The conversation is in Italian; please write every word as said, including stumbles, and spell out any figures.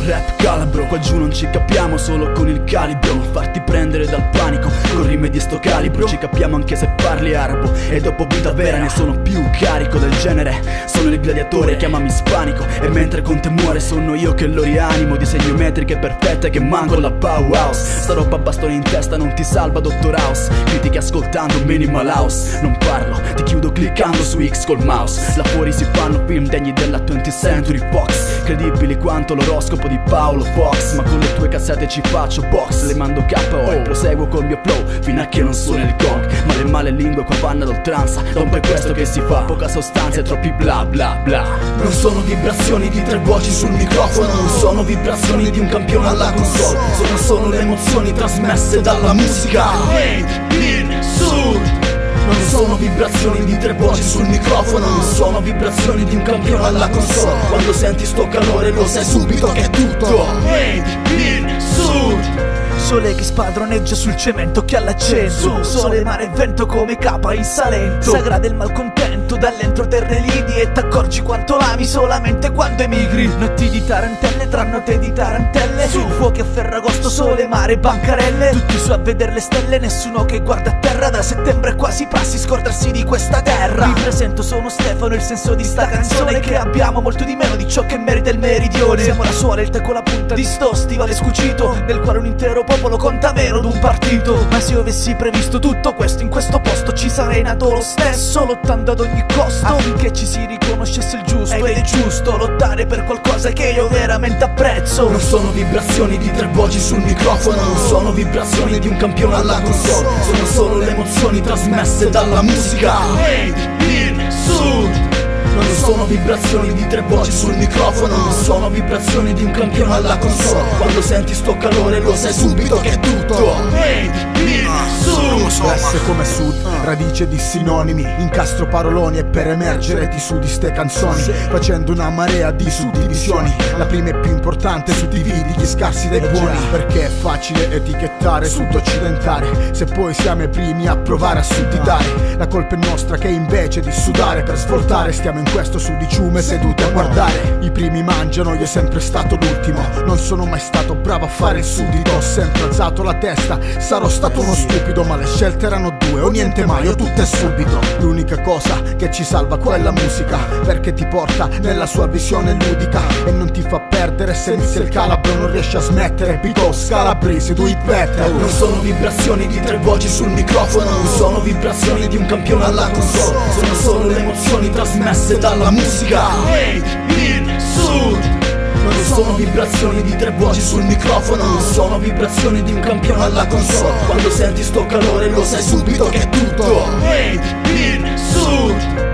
rap calabro, qua giù non ci capiamo solo con il calibro. Non farti prendere dal panico con rime di sto calibro. Ci capiamo anche se parli arabo, e dopo vita vera ne sono più carico del genere. Sono il gladiatore, chiamami ispanico, e mentre con te muore sono io che lo rianimo. Disegno metriche perfette che manco la Bauhaus. Sta roba a bastone in testa non ti salva, Dottor House. Critiche ascoltando Minimal House. Non parlo, ti chiudo cliccando su X col mouse. Là fuori si fanno film degni della twentieth Century Fox, credibili quanto l'oroscopo di Paolo Fox. Ma con le tue cassette ci faccio box, le mando K O e proseguo col mio flow fino a che non suona il gong. Ma le male lingue qua vanno ad oltranza, non per questo che si fa poca sostanza e troppi bla bla bla. Non sono vibrazioni di tre voci sul microfono, non sono vibrazioni di un campione alla console. Sono solo le emozioni trasmesse dalla musica. Made in Sud. Non sono vibrazioni di tre voci sul microfono, non sono vibrazioni di un campione alla console. Quando senti sto calore lo sai subito che è tutto Made in Sud. Sole che spadroneggia sul cemento che all'accento, sole, mare e vento come capa in Salento. Sagra del malcontento dall'entro terre lidi, e t'accorgi quanto l'ami solamente quando emigri. Notti di tarantelle tra note di tarantelle, su fuochi a Ferragosto, sole, mare, bancarelle. Tutti su a vedere le stelle, nessuno che guarda a terra. Da settembre è quasi prassi scordarsi di questa terra. Mi presento, sono Stefano, il senso di sta canzone che abbiamo molto di meno di ciò che merita il meridione. Siamo la suola, il te con la punta di sto stivale scucito, nel quale un intero popolo conta meno d'un partito. Ma se io avessi previsto tutto questo in questo posto, ci sarei nato lo stesso, lottando ad ogni costo affinché ci si riconoscesse il giusto. Ed è giusto lottare per qualcosa che io veramente apprezzo. Non sono vibrazioni di tre voci sul microfono, non sono vibrazioni di un campione alla console. Sono solo le emozioni trasmesse dalla musica. Made in Sud. Non sono vibrazioni di tre voci sul microfono, non sono vibrazioni di un campione alla console. Quando senti sto calore lo sai subito che è tutto Made in Sud. S come Sud, radice di sinonimi, incastro paroloni e per emergere ti sudi ste canzoni, facendo una marea di suddivisioni. La prima e più importante, suddividi gli scarsi dai buoni, perché è facile etichettare sud occidentale, se poi siamo i primi a provare a sudditare. La colpa è nostra che invece di sudare per svoltare stiamo in questo sudiciume seduti a guardare. I primi mangiano, io sempre stato l'ultimo, non sono mai stato bravo a fare il suddito. Ho sempre alzato la testa, sarò stato uno stupido, ma le scelte erano due, o niente mai o tutto e subito. L'unica cosa che ci salva qua è la musica, perché ti porta nella sua visione ludica e non ti fa perdere. Se inizia il calabro non riesci a smettere, because calabrese do it better. Non sono vibrazioni di tre voci sul microfono, non sono vibrazioni di un campione alla console. Sono solo le emozioni trasmesse dalla musica. Made in Sud. Non sono vibrazioni di tre voci sul microfono, non sono vibrazioni di un campione alla console. Quando senti sto calore lo sai subito che è tutto Made in Sud.